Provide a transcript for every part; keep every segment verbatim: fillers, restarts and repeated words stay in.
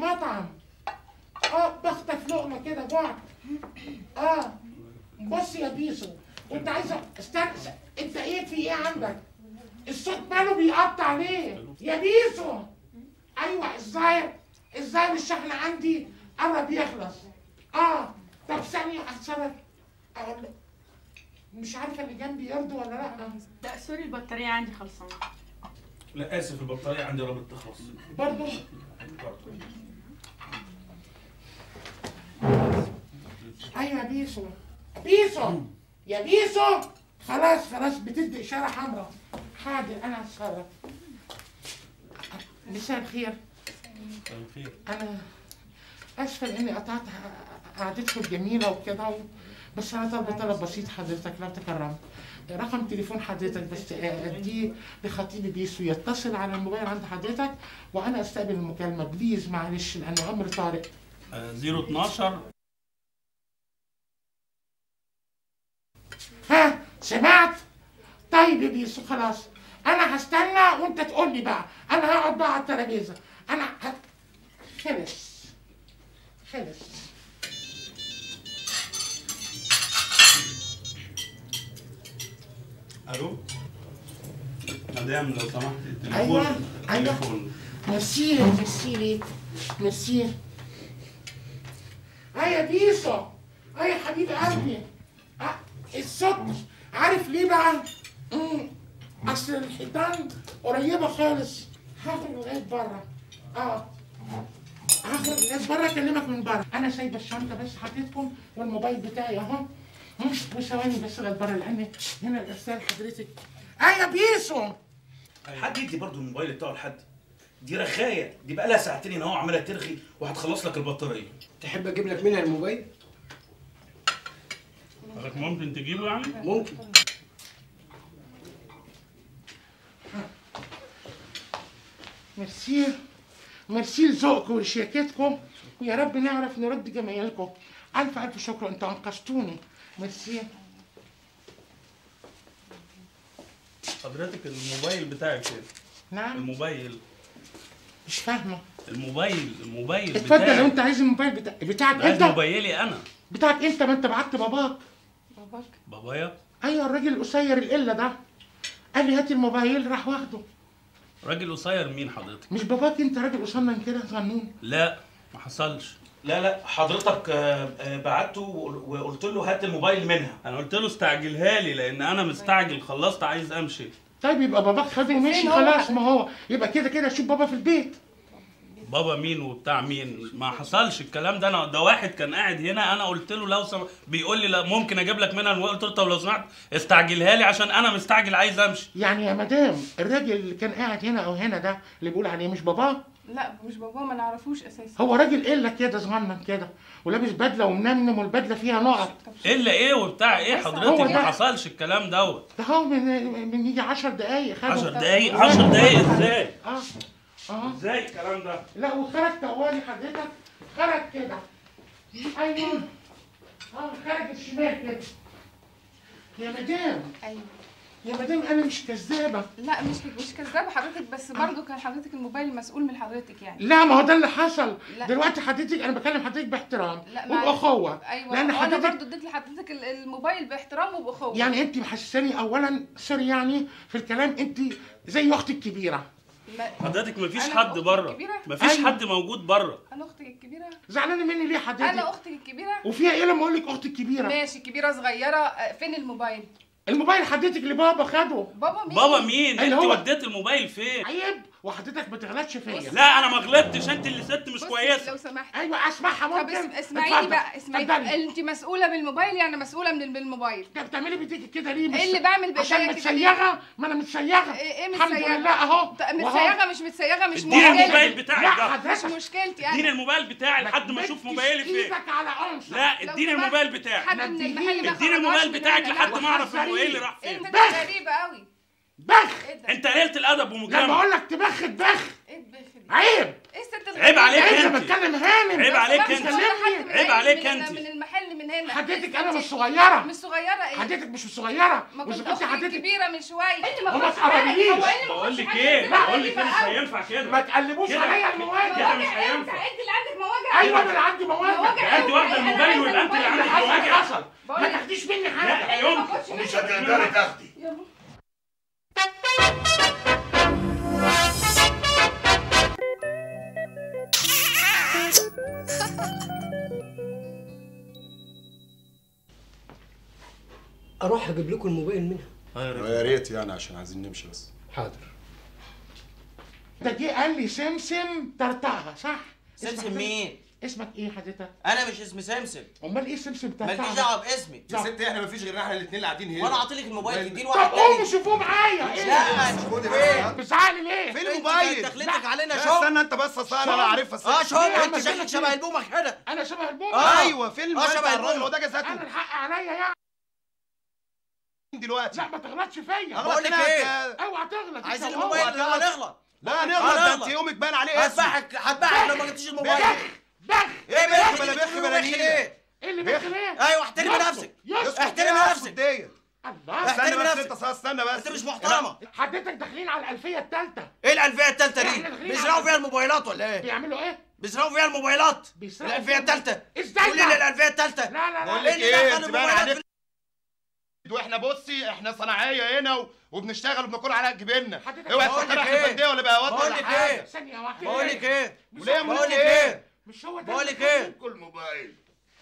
المطعم. اه بخطف لقمه كده جوع. اه بص يا بيسو، وانت عايزه استنى، انت ايه في ايه عندك؟ الصوت ماله بيقطع ليه؟ يا بيسو. ايوه الظاهر الظاهر الشحن عندي قرب يخلص. اه طب ثانيه اتصرف. اقول له مش عارفه اللي جنبي يرضوا ولا لا. لا سوري البطاريه عندي خلصانه. لا اسف البطاريه عندي قربت تخلص برضه. ايوه يا بيسو. بيسو يا بيسو. خلاص خلاص بتدي اشاره حمراء. حاضر انا هتصرف. مساء الخير. مساء الخير. انا اسفه اني قطعت قعدتكم الجميله وكده، بس انا طالبه طلب بسيط حضرتك لو تكرمت. رقم تليفون حضرتك بس اديه لخطيبي بيسو يتصل على الموبايل عند حضرتك وانا استقبل المكالمه بليز معلش لانه امر طارئ. صفر اتناشر. ها سمعت؟ طيب يا بيسو خلاص انا هستنى وانت تقول لي بقى. انا هقعد بقى على الترابيزه. انا ه... خلص خلص. الو مدام لو سمحت التليفون. ايوه ايوه التليفون. ميرسي ميرسي ليك ميرسي. اه يا بيسو. اه يا حبيب قلبي. آه الصوت عارف ليه بقى؟ امم اصل الحيطان قريبه خالص. هخرج لغايه بره. اه هخرج لغايه بره اكلمك من بره. انا سايبه الشنطه بس حطيتكم والموبايل بتاعي اهو. وثواني بس لغايه بره لان هنا الارسال حضرتك. اه يا بيسو. حد يدي برضه الموبايل بتاعه لحد. دي رخايه، دي بقى لها ساعتين ان هو عماله ترغي وهتخلص لك البطاريه. تحب اجيب لك منها الموبايل؟ حضرتك ممكن تجيبه يعني؟ ممكن. ميرسي ميرسي لذوقكم وشياكتكم ويا رب نعرف نرد جمايلكم. الف الف شكر انتوا انقذتوني. ميرسي. حضرتك الموبايل بتاعي فين؟ نعم الموبايل مش فاهمه. الموبايل الموبايل اتفضل بتاعي. لو انت عايز الموبايل بتاع... بتاعك عايز انت. موبايلي انا. بتاعك انت ما انت بعت باباك. باباك؟ بابايا؟ ايوه الراجل القصير القله ده قال لي هات الموبايل راح واخده. راجل قصير مين حضرتك؟ مش باباك انت راجل قصير كده صغنون؟ لا ما حصلش. لا لا حضرتك بعته وقلت له هات الموبايل منها. انا قلت له استعجلها لي لان انا مستعجل خلصت عايز امشي. طيب يبقى باباك خده ومشي خلاص. ما هو يبقى كده كده شوف بابا في البيت. بابا مين وبتاع مين؟ ما حصلش الكلام ده. انا ده واحد كان قاعد هنا انا قلت له لو سم... بيقول لي لا ممكن اجيب لك منها. قلت له طب لو سمحت استعجلها لي عشان انا مستعجل عايز امشي. يعني يا مدام الراجل اللي كان قاعد هنا او هنا ده اللي بيقول عليه مش باباه؟ لا مش باباه ما نعرفوش اساسا. هو راجل قله كده صغنن كده ولابس بدله ومنمنم والبدله فيها نقط. الا ايه وبتاع ايه حضرتك؟ ما حصلش الكلام دوت. ده هو من من يجي عشر دقايق خده. عشر دقايق عشر دقايق ازاي؟ اه اه ازاي الكلام ده؟ لا وخرج طوالي حضرتك خرج كده. ايوه اه خرج الشمال كده. يا مدام ايوه يا مدام انا مش كذابه. لا مش مش كذابه حضرتك بس برضه كان حضرتك الموبايل مسؤول من حضرتك يعني. لا ما هو ده اللي حصل. لا. دلوقتي حضرتك انا بكلم حضرتك باحترام لا وبأخوة. ايوه لان انا حضرتك برضه اديت لحضرتك الموبايل باحترام وبأخوة. يعني انت محسساني اولا سوري يعني في الكلام انت زي اختي الكبيره. حضرتك مفيش حد بره. مفيش أيوة. حد موجود بره. انا اختك الكبيره. زعلانه مني ليه حضرتك؟ انا اختك الكبيره. وفيها ايه لما اقول لك اختي الكبيره؟ ماشي كبيره صغيره. فين الموبايل؟ الموبايل حضرتك اللي بابا خده. بابا مين؟ بابا مين؟ انت هو... وديت الموبايل فين؟ عيب وحضرتك ما تغلطش فيا. لا انا ما غلطتش انت اللي ست مش كويسه. لو سمحت. ايوه اسمعها ممكن. طب اسمعيني بقى اسمعيني. انت مسؤوله بالموبايل يعني مسؤوله من الموبايل. انت بتعملي بايديك كده ليه؟ ايه اللي بعمل بايديا عشان كده متسيغه. ما انا متسيغه. ايه الحمد متسيغه؟ لله اهو. متسيغه مش متسيغه مش مشكلتي. اديني الموبايل بتاعك ده. مش مشكلتي انا. اديني الموبايل بتاعي لحد ما اشوف موبايلي فين. ايدك على عنصر. لا اديني الموبايل بتاعك. حد من المحل ما اديني الموبايل بتاعك لحد ما اعرف الموبايل راح فين. انت غريبه قوي. بخ. انت قليلة الادب ومجرم. لما اقول لك تبخ تبخ. ايه البخ دي؟ عيب. ايه الست الغريبه؟ عيب عليك انت. انا بتكلم هانم. عيب عليك انت. عيب عليك انت. من المحل من هنا. حضرتك انا مش صغيره. مش صغيره ايه؟ حضرتك مش صغيره. ما كنت اختي كبيره من شويه. انت ما تقربيليش. بقول لك ايه؟ بقول لك ايه مش هينفع كده. ما تقلبوش عليا الموبايل. كده مش هينفع. ادي ايوه انا اللي عندي مواجع. انت واخده الموبايل ويبقى انت اللي عندك مواجع. حصل ما تاخديش مني حاجه. لا يمكن. مش هتقدري تاخدي. اروح اجيب لكم الموبايل منها. يا ريت يعني عشان عايزين نمشي بس. حاضر. ده جه قال لي سمسم طرطقها صح؟ سمسم مين؟ اسمك ايه حضرتك؟ انا مش اسمي سمسم. امال ايه سمسم طرطقها؟ مالكيش دعوه باسمي. يا ست احنا مفيش غيرنا احنا الاثنين اللي قاعدين هنا. وانا اعطيلك الموبايل تديني طب واحد قوموا تاني. شوفوه معايا. ايه لا خدي بس. بتزعلي ليه؟ فين انت الموبايل؟ دخلتك علينا لا شغل. استنى انت بس اصل انا لا عارفها. اه ليه شغل. يا عم انت شكلك كده شبه كده؟ البومه كده. انا شبه البوم. آه. ايوه فين الموبايل شبه بتاع الراجل؟ البومة. هو ده انا جزاته الحق عليا يعني. دلوقتي. لا ما تغلطش فيا. أغلط بقول لك هنا ايه؟ يا- اوعى تغلط. عايزين انت وهو. الموبايل لما نغلط. لا نغلط ده انت يومك باين عليه اسم. هذبحك هذبحك لو ما جبتيش الموبايل. بخ بخ. ايه بخ بخ بلا بخ بلا بلا نيلة. ايه؟ ايه اللي بخ. بخ ليه؟ ايوه احترمي يسكت. نفسك. يسكت. احترمي نفسك. ديت. الله. استنى احترمي بس نفسك. انت استنى بس. انت مش محترمه. حضرتك داخلين على الألفية الثالثة. ايه الالفيه الثالثه احنا دي؟ داخلين بيسرقوا على- فيها الموبايلات ولا ايه؟ بيعملوا ايه؟ بيسرقوا فيها الموبايلات. بيسرقوا الالفيه فيها- الثالثه. ازاي قولي لي بقى؟ الالفيه الثالثه. لا لا بقول لا. لك اللي ايه دخل انت باين الموبايلات عليك. واحنا بصي احنا صناعيه هنا و... وبنشتغل وبناكل على جبيننا. حضرتك اوعى بقول تفكر لك احنا ايه؟ بنديه ولا بقى بقول ولا لك حاجه. ايه؟ ثانية واحدة. بقول لك ايه؟ وليه بقول بقول لك ايه؟ ايه؟ مش هو ده. بقول لك ايه؟ كل موبايل.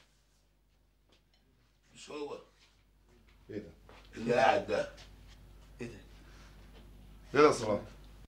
مش هو. ايه ده؟ اللي قاعد ده. ايه ده؟ ايه ده صلاح؟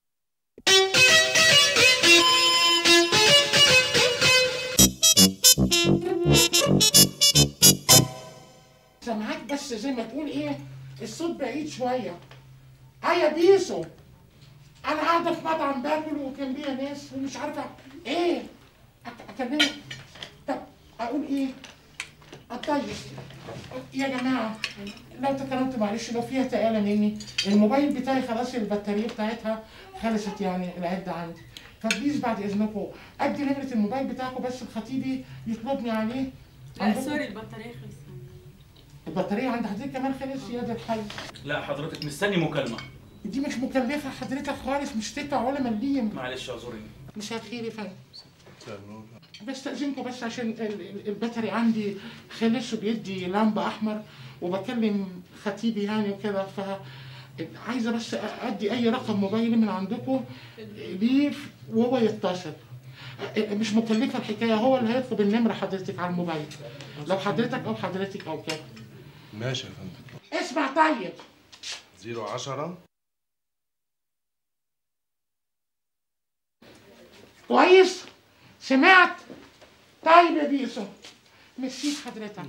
سامعاك بس زي ما تقول ايه الصوت بعيد شوية. اه يا بيسو انا قاعدة في مطعم باكل وكان ليا ناس ومش عارفة ايه أك- اكلمك. طب اقول ايه؟ آه طيب يا جماعة لو تكلمت معلش لو فيها تقالة مني الموبايل بتاعي خلاص البطارية بتاعتها خلصت يعني العدة عندي. فبليز بعد اذنكم ادي نمرة الموبايل بتاعكم بس لخطيبي يطلبني عليه. لا عندكم؟ سوري البطارية خلصت. البطارية عند حضرتك كمان خلص يا ده الحي. لا حضرتك مستني مكالمه. دي مش مكلفة حضرتك خالص مش تدفع ولا مليم. معلش اعذريني. مساء الخير يا فندم. بستأذنكم بس عشان ال- ال- البطاري عندي خلص وبيدي لمبة أحمر وبكلم خطيبي يعني وكده ف عايزة بس أدي أي رقم موبايلي من عندكم ليه وهو يتصل. مش مكلفة الحكاية هو اللي هيطلب النمرة حضرتك على الموبايل لو حضرتك أو حضرتك أو كده. ماشي يا فندم. اسمع طيب. زيرو عشرة. كويس؟ سمعت؟ طيب يا بيسو مشيت حضرتك.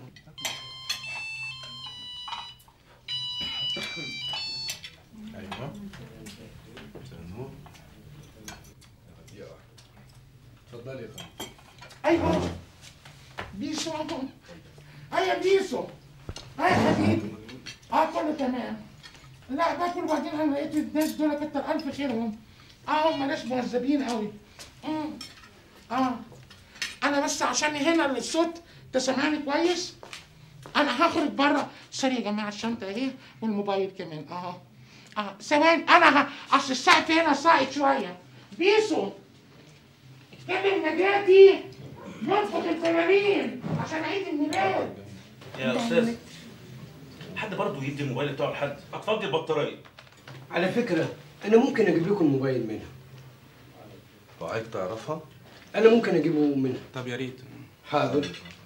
ايوه. استنوا. دقيقة واحدة. اتفضلي يا فندم. ايوه بيسو اهو. ايوه بيسو. ايوه حبيبي. اه كله تمام. لا باكل وبعدين انا لقيت الناس دول كتر الف خيرهم. اه هم ناس مهذبين قوي. امم اه انا بس عشان هنا الصوت تسمعني كويس انا هخرج بره. سوري يا جماعه الشنطه اهي والموبايل كمان اهو. اه ثواني انا ه... اصل السقف هنا صاعد شويه. بيسو اتكلم نجاتي ينفخ الفنانين عشان عيد الميلاد. يا استاذ حد برضه يدي الموبايل بتاعه لحد هتفضي البطاريه. على فكرة أنا ممكن أجيب لكم الموبايل منها. وعايز تعرفها؟ أنا ممكن أجيبه منها. طب يا ريت. حاضر.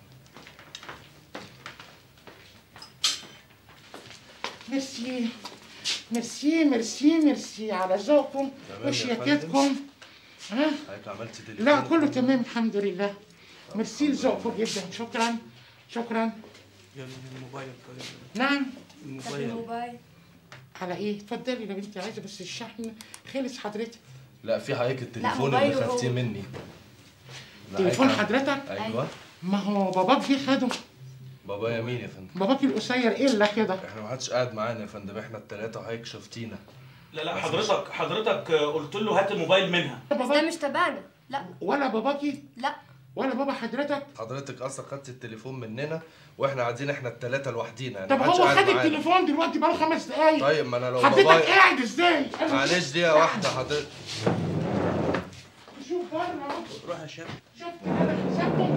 ميرسي ميرسي ميرسي ميرسي على ذوقكم تمام يا وشياكتكم. ها؟ حضرتك عملت تليفون؟ لا كله تمام الحمد لله. ميرسي لذوقكم جدا شكرا شكرا. يلا الموبايل طيب. نعم الموبايل. الموبايل على ايه؟ اتفضلي لو انت عايزه بس الشحن خلص حضرتك. لا في حضرتك التليفون موبايله اللي هو. خدتيه مني. لا، تليفون عايز- حضرتك؟ ايوه. ما هو باباك جه خده. بابايا مين يا فندم؟ باباك القصير الا كده. احنا ما حدش قاعد معانا يا فندم، احنا التلاتة وحضرتك شفتينا. لا لا حضرتك حضرتك قلت له هات الموبايل منها. بس ده مش تبعنا. لا ولا باباكي لا ولا بابا حضرتك. حضرتك اصلا خدت التليفون مننا واحنا قاعدين احنا التلاتة لوحدينا يعني طب ما حدش هو قاعد خد معانا. التليفون دلوقتي بقاله خمس دقايق. طيب ما انا لو حضرتك بابايا قاعد ازاي؟ أنا معلش دقيقة واحدة حضرتك. شوف بره اهو. روح يا شباب. شفت انا حسابكم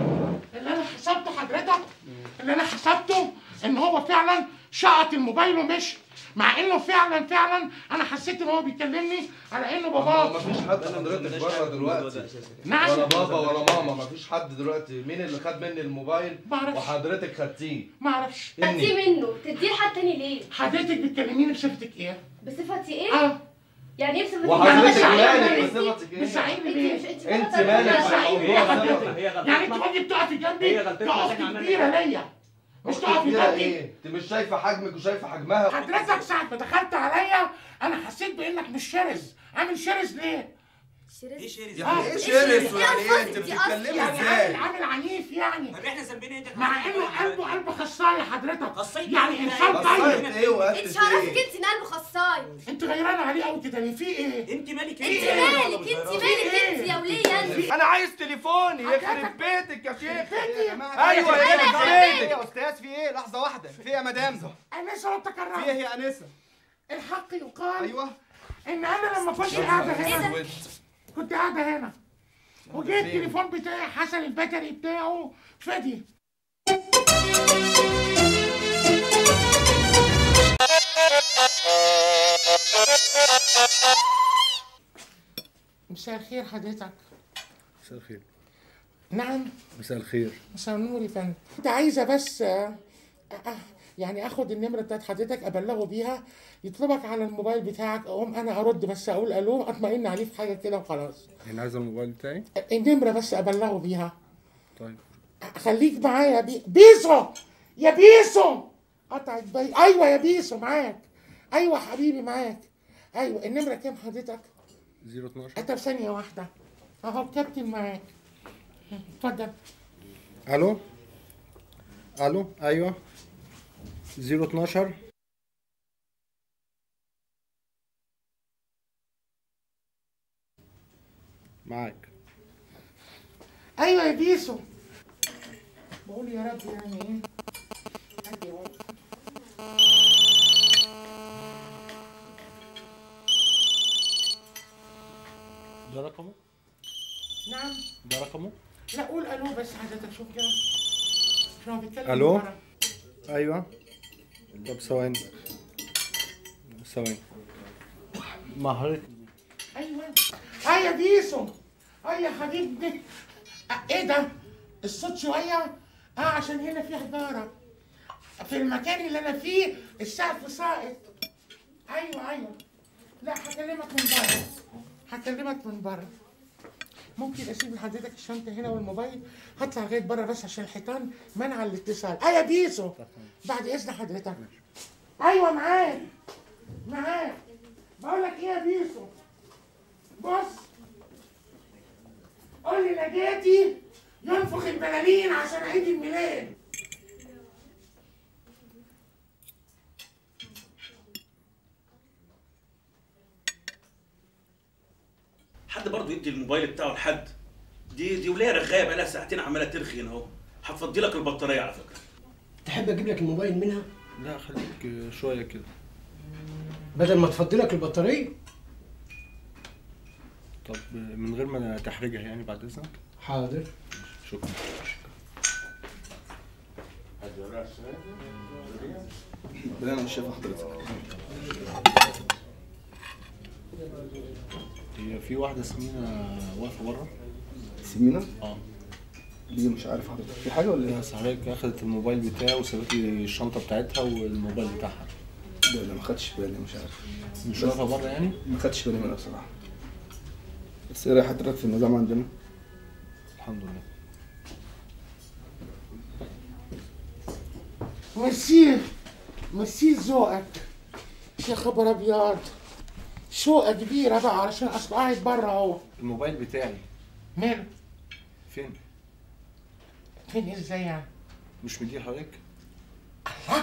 اللي انا حسبته حضرتك، اللي انا حسبته ان هو فعلا شقط الموبايل ومشي، مع انه فعلا فعلا انا حسيت ان هو بيكلمني على انه باباه. مفيش حد حضرتك بره دلوقتي. نعم. ولا بابا ولا ماما، مفيش حد دلوقتي. مين اللي خد مني الموبايل؟ معرفش. وحضرتك خدتيه؟ معرفش. خدتيه منه، تديه لحد تاني ليه؟ حضرتك بتكلميني بصفتك ايه؟ بصفتي ايه؟ اه يعني ايه بصفتي؟ وحضرتك يعني مالك بصفتك ايه؟ بتساعدني ليه؟ انت مالك بتساعدني بالموضوع ليه ده؟ حضرتك؟ يعني انت تقعدي بتقفي جنبي تقفي كبيره ليا، مش تقفي كبيرة جنبي. ايه؟ انت مش شايفه حجمك وشايفه حجمها؟ حضرتك ساعة ما دخلت عليا انا حسيت بانك مش شرس، عامل شرس ليه؟ ايه شرس؟ يعني ايه إيه شرس شرس؟ ويعني إيه ايه؟ انت قصدك؟ دي بتتكلمي يعني ازاي؟ عامل عامل عنيف يعني، طب احنا ذنبنا ايه؟ مع انه قلبه قلب خصاية حضرتك، خصاية يعني إيه؟ انسان قصرت طيب. ايه وقلت انت عرفك ايه؟ انت ان قلبه خصاي. انت غيرانة عليه قوي كده ليه؟ في ايه؟ انت مالك انت مالك انت مالك انت يا وليه انت؟ انا عايز تليفوني حضرتك- يخرب بيتك يا شيخ. بيتي. ايوه أنا يخرب كمان. بيتك. يا استاذ في ايه؟ لحظه واحده، في ايه يا مدام؟ انسة لو في ايه تكرمت يا انسه؟ الحق يقال ايوه ان انا لما كنت قاعدة ايه هنا ده؟ كنت قاعدة هنا وجه التليفون بتاعي حسن الباتري بتاعه فدي. مساء الخير حضرتك. مساء الخير. نعم. مساء الخير. مساء النور يا فندم. كنت عايزة بس آه، آه، يعني اخد النمرة بتاعت حضرتك ابلغه بيها، يطلبك على الموبايل بتاعك، اقوم انا ارد بس اقول الو اطمئن عليه في حاجة كده وخلاص. يعني عايز الموبايل بتاعي؟ النمرة بس ابلغه بيها. طيب. خليك معايا يا بي... بيسو يا بيسو. قطعت بي... ايوه يا بيسو معاك. ايوه حبيبي معاك. ايوه النمرة كام حضرتك؟ صفر اتناشر. انت في ثانية واحدة اهو الكابتن معاك. اتفضل. الو الو ايوه صفر اتناشر. معاك. ايوه يا بيسو. بقول يا رب يعني ايه. هدي اهو. ده رقمه؟ نعم. ده رقمه؟ لا قول الو بس حضرتك شوف كده. شو هو بيتكلم الو؟ من ورا. ايوه. طب ثواني ثواني مع حضرتك. ايوه اه يا بيسو. اه يا حبيبي. آه ايه ده؟ الصوت شويه اه عشان هنا في حجاره في المكان اللي انا فيه السقف ساقط. ايوه ايوه. لا هكلمك من بره. هكلمك من بره. ممكن اسيب لحضرتك الشنطه هنا والموبايل، هطلع لغايه بره بس عشان الحيطان منع الاتصال. اه يا بيسو. بعد اذن حضرتك. ايوه معاك. معاك. بقول لك ايه يا بيسو؟ بص. قول لي نجاتي ينفخ البلالين عشان عيد الميلاد. حد برضه يدي الموبايل بتاعه لحد؟ دي دي وليه رغايه بقى لها ساعتين عماله ترخي هنا اهو، هتفضي لك البطاريه على فكره. تحب اجيب لك الموبايل منها؟ لا خليك شويه كده بدل ما تفضي لك البطاريه. طب من غير ما تحرجها يعني بعد اذنك. حاضر. شكرا. انا مش شايف حضرتك. هي في واحده سمينه واقفه بره. سمينة؟ اه. ليه مش عارف حضرتك؟ في حاجه ولا ايه؟ بس حضرتك اخدت الموبايل بتاعي وسابت لي الشنطه بتاعتها والموبايل بتاعها. لا لا ما خدتش بالي، مش عارف. مش واقفه بره يعني؟ ما خدتش بالي منها بصراحه. بس ايه رايك حضرتك في النظام عندنا؟ الحمد لله. ميرسي. ميرسي ذوقك. يا خبر ابيض. شوقة كبيرة بقى علشان اصل قاعد بره اهو. الموبايل بتاعي ماله؟ فين؟ فين ازاي يعني؟ مش مديه حضرتك؟ الله.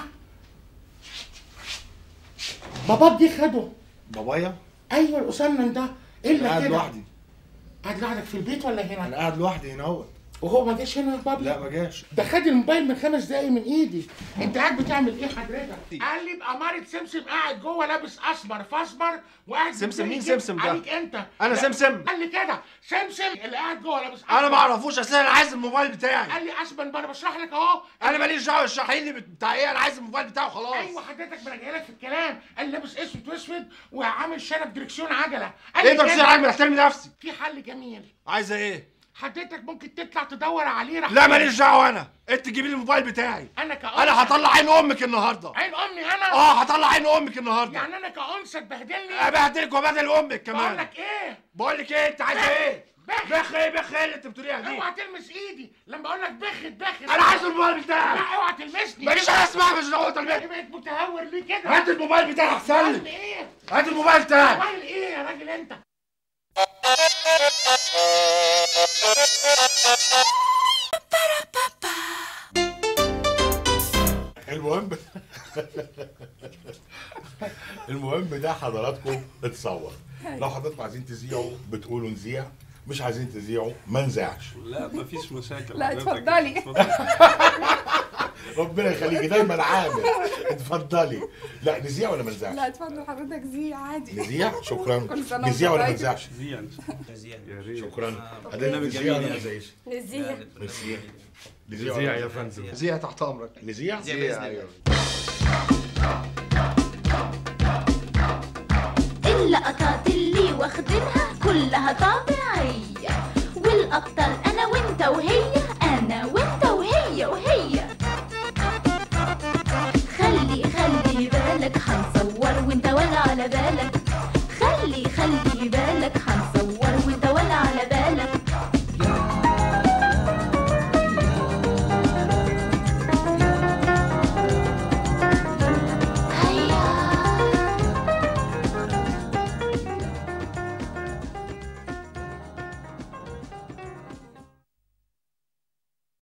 باباك دي خده. بابايا؟ ايوه الاسنن ده. الا انا قاعد كده. لوحدي. قاعد لوحدك في البيت ولا هنا؟ انا قاعد لوحدي هنا اهوت. وهو ما جاش هنا يا بابا؟ لا ما جاش. ده خد الموبايل من خمس دقايق من ايدي. انت قاعد بتعمل ايه حضرتك؟ قال لي بأمارة سمسم قاعد جوه لابس اسمر فاسمر وقاعد سمسم مين سمسم ده؟ عليك انت. انا سمسم؟ قال لي كده سمسم اللي قاعد جوه لابس اسمر. انا ما اعرفوش اصل انا عايز الموبايل بتاعي. قال لي اسمن ما انا بشرح لك اهو. انا ماليش دعوه اشرحي لي بتاع ايه، انا عايز الموبايل بتاعه خلاص. ايوه حضرتك ما انا جاي لك في الكلام. قال لي لابس اسود واسود وعامل شنب دركسيون عجله. ايه دركسيون عجله؟ احترمي نفسي. في حل جميل. عايزه ايه؟ حضرتك ممكن تطلع تدور عليه. راح لا ماليش دعوه انا، انت تجيبي لي الموبايل بتاعي. انا كأنثى انا هطلع عين امك النهارده. عين امي انا؟ اه هطلع عين امك النهارده. يعني انا كأنثى تبهدلني؟ ابهدلك وابهدل امك كمان. بقول لك ايه؟ بقول لك ايه؟ انت عايزه ايه؟ بخ بخ ايه بخ ايه اللي انت بتقوليها دي؟ اوعى تلمس ايدي لما اقول لك بخ بخ. انا عايز الموبايل بتاعي. لا اوعى تلمسني. ماليش انا اسمعها مش دعوه تلمسني. ايه بقيت متهور ليه كده؟ هات الموبايل بتاعي احسن لك. ايه؟ هات الموبايل بتاعي. موبايل ايه يا راجل انت؟ المهم المهم ده حضراتكم اتصور. لو حضراتكم عايزين تذيعوا بتقولوا نذيع، مش عايزين تذيعوا ما نذيعش. لا مفيش مشاكل. لا اتفضلي. ربنا يخليكي دايما عامل. اتفضلي. لا نذيع ولا ما نذيعش؟ لا اتفضل حضرتك ذيع عادي. نذيع؟ شكرا. كل سنة نذيع ولا ما وانت نذيعش؟ نذيع يا ريت. شكرا. حضرتك نذيع ولا ما نذيعش؟ نذيع. نذيع. نذيع يا فندم. نذيع تحت امرك. نذيع؟ نذيع ايوه. اللقطات اللي واخدينها كلها طبيعية، والأبطال أنا وأنت وهي، أنا وأنت وهي وهي. خلي خلي بالك هنصور وأنت ولا على بالك.